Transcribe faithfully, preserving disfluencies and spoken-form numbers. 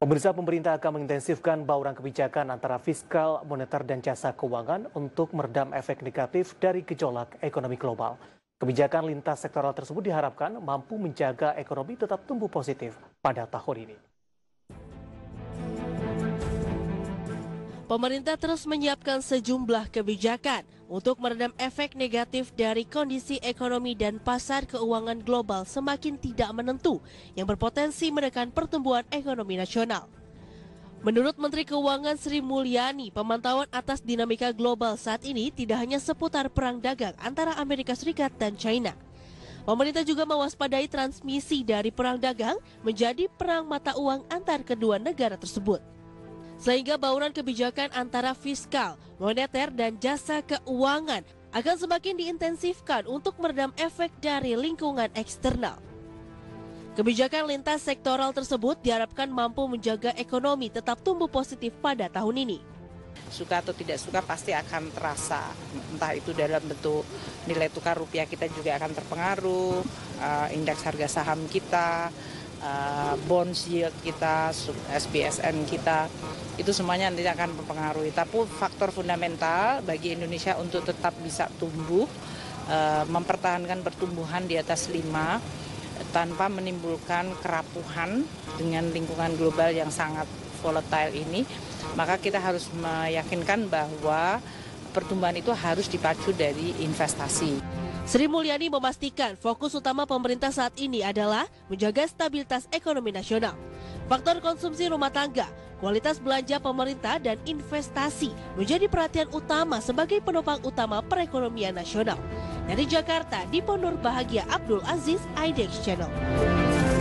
Pemirsa, pemerintah akan mengintensifkan bauran kebijakan antara fiskal, moneter, dan jasa keuangan untuk meredam efek negatif dari gejolak ekonomi global. Kebijakan lintas sektoral tersebut diharapkan mampu menjaga ekonomi tetap tumbuh positif pada tahun ini. Pemerintah terus menyiapkan sejumlah kebijakan untuk meredam efek negatif dari kondisi ekonomi dan pasar keuangan global semakin tidak menentu yang berpotensi menekan pertumbuhan ekonomi nasional. Menurut Menteri Keuangan Sri Mulyani, pemantauan atas dinamika global saat ini tidak hanya seputar perang dagang antara Amerika Serikat dan China. Pemerintah juga mewaspadai transmisi dari perang dagang menjadi perang mata uang antar kedua negara tersebut. Sehingga bauran kebijakan antara fiskal, moneter, dan jasa keuangan akan semakin diintensifkan untuk meredam efek dari lingkungan eksternal. Kebijakan lintas sektoral tersebut diharapkan mampu menjaga ekonomi tetap tumbuh positif pada tahun ini. Suka atau tidak suka pasti akan terasa, entah itu dalam bentuk nilai tukar rupiah kita juga akan terpengaruh, uh, indeks harga saham kita, uh, bonds yield kita, S B S N kita, itu semuanya nanti akan mempengaruhi. Tapi faktor fundamental bagi Indonesia untuk tetap bisa tumbuh, uh, mempertahankan pertumbuhan di atas lima, tanpa menimbulkan kerapuhan dengan lingkungan global yang sangat volatile ini, maka kita harus meyakinkan bahwa pertumbuhan itu harus dipacu dari investasi. Sri Mulyani memastikan fokus utama pemerintah saat ini adalah menjaga stabilitas ekonomi nasional. Faktor konsumsi rumah tangga, kualitas belanja pemerintah, dan investasi menjadi perhatian utama sebagai penopang utama perekonomian nasional. Dari Jakarta, Diponur Bahagia Abdul Aziz, I D X Channel.